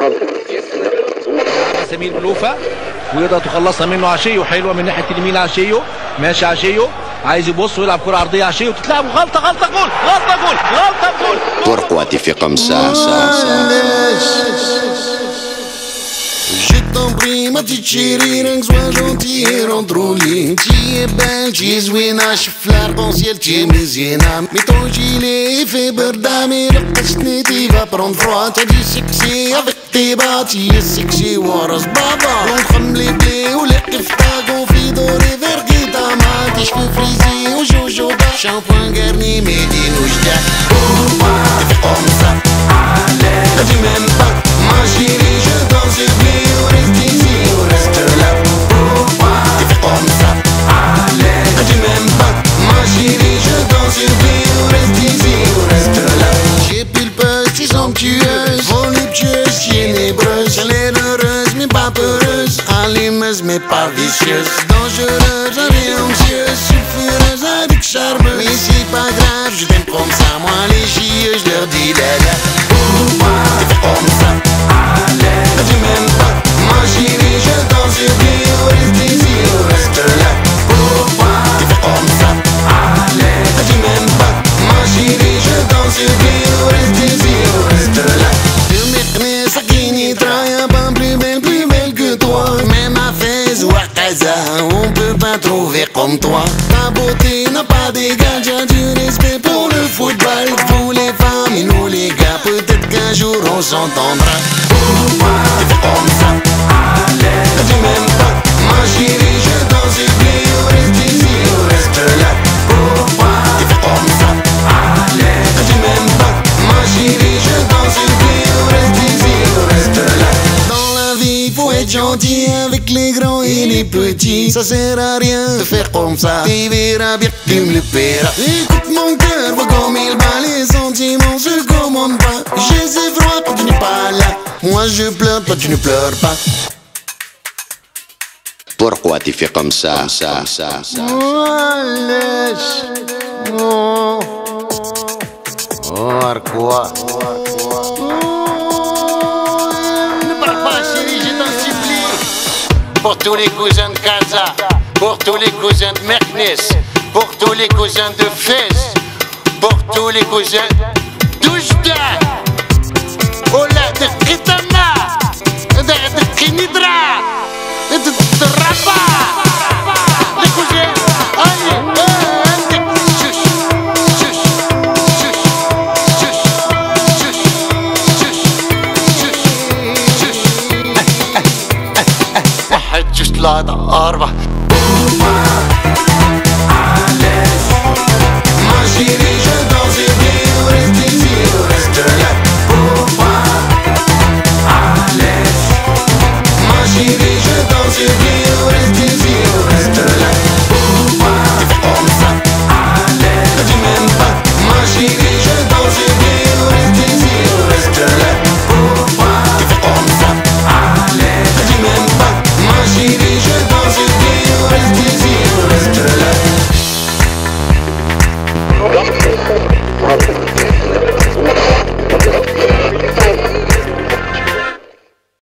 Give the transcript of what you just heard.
سمير بلوفة ويقدر تخلصها منه عشيو. حلوه من ناحيه اليمين عشيو، ماشي عشيو عايز يبص ويلعب كره عرضيه عشيو وتتلعب غلطه غلطه جول غلطه جول غلطه جول. Pourquoi tu fais comme ça? Je t'en prie, ma petite chérie, rien que sois gentil et rentre au lit. Tu es belle, tu es zouina, je suis l'arc-en-ciel, tu es miséna. Mets ton gilet et fais berda, mais le cache-nez, tu vas prendre froid. T'as du sexy avec tes bas, tu es sexy, waras baba. On crame les blés ou les kifta, confit doré, verguita, ma tes cheveux frisés au jojoba. Shampoing garni, médinouchta. Pourquoi tu fais comme ça? Allez, tu m'aimes pas, ma chérie, je danse et blé. Reste ici ou reste là. Pourquoi tu fais comme ça? Allez, tu m'aimes pas, ma chérie, je danse et blé. Reste ici ou reste là. J'ai pris le petit somptueuse, voluptueuse, génébreuse, chaleureuse mais pas peureuse, allumeuse mais pas vicieuse, dangereuse, anxieuse, sulfureuse avec charmeuse. Mais c'est pas grave, je t'aime comme ça, moi les chieux, je leur dis dada. Pourquoi tu fais comme ça? Allez, tu m'aimes pas, ma chérie, je danse et blé. Reste ici ou reste là. Pourquoi tu fais comme ça? Allez, tu m'aimes pas, ma chérie, je danse et blé. Reste ici ou reste là. Tu m'écris, ça qui n'y travaille pas plus belle que toi. Même à Fès ou à Casa, on peut pas trouver comme toi. Ta beauté n'a pas d'égal, j'ai du respect pour le football. Vous les femmes et nous les gars, peut-être qu'un jour on s'entendra. Pourquoi tu fais comme ça? Allez, tu m'aimes pas, ma chérie, je danse et blé. Reste ici ou reste là. Pourquoi tu fais comme ça? Allez, tu m'aimes pas, ma chérie, je danse et blé. Reste ici ou reste là. Dans la vie, faut être gentil avec les grands et les petits. Ça sert à rien de faire comme ça, tu verras bien, tu me le paieras. Écoute mon cœur, vois comme il bat, les sentiments se commandent pas. J'ai ces froid quand tu n'es pas là. Moi je pleure, toi tu ne pleures pas. Pourquoi tu fais comme ça? Oh, pourquoi? Ne parle pas chérie, je t'en supplie. Pour tous les cousins de Casa, pour tous les cousins de Meknes, pour tous les cousins de Fès, pour tous les cousins d'Oujda, Ola de Kitana, de Kinidra, de Rabat, les cousins, allez, chuch, chuch, chuch, chuch, chuch, chuch, chuch, واحد جوج ثلاثة أربعة. ما chérie